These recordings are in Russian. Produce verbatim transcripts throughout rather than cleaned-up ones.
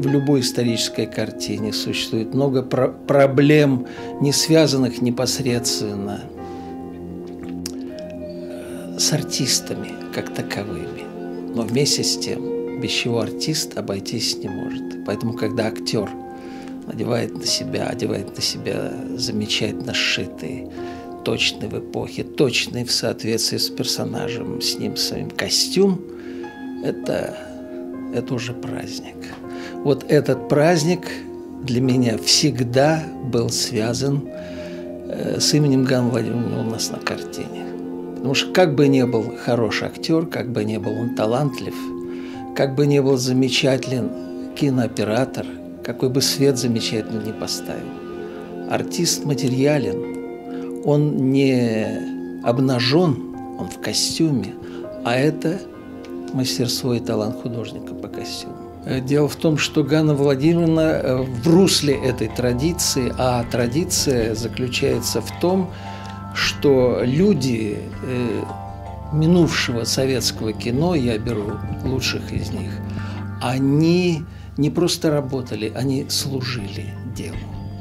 в любой исторической картине существует много про проблем, не связанных непосредственно с артистами как таковыми. Но вместе с тем, без чего артист обойтись не может. Поэтому, когда актер надевает на себя, одевает на себя замечательно сшитый, точный в эпохе, точный в соответствии с персонажем, с ним своим костюм, это, это уже праздник. Вот этот праздник для меня всегда был связан э, с именем Ганна Владимировна у нас на картине. Потому что как бы ни был хороший актер, как бы ни был он талантлив, как бы ни был замечателен кинооператор, какой бы свет замечательный не поставил, артист материален, он не обнажен, он в костюме, а это мастерство и талант художника по костюму. Дело в том, что Ганна Владимировна в русле этой традиции, а традиция заключается в том, что люди минувшего советского кино, я беру лучших из них, они не просто работали, они служили делу.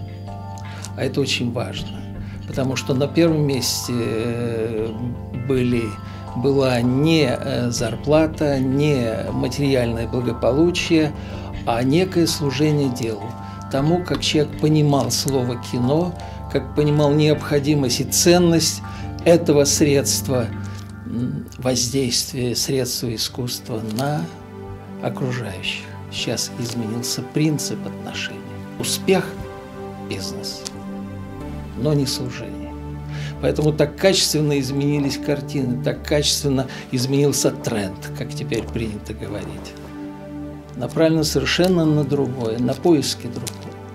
А это очень важно, потому что на первом месте были, была не зарплата, не материальное благополучие, а некое служение делу. Тому, как человек понимал слово «кино», как понимал необходимость и ценность этого средства воздействия, средства искусства на окружающих. Сейчас изменился принцип отношений. Успех – бизнес, но не служение. Поэтому так качественно изменились картины, так качественно изменился тренд, как теперь принято говорить. Направлено совершенно на другое, на поиски другого.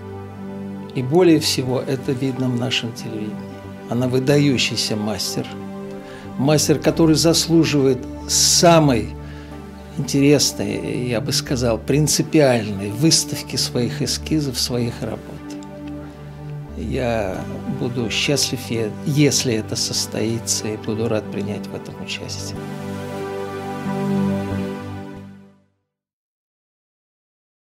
И более всего это видно в нашем телевидении. Она выдающийся мастер, мастер, который заслуживает самой интересной, я бы сказал, принципиальной выставки своих эскизов, своих работ. Я буду счастлив, если это состоится, и буду рад принять в этом участие.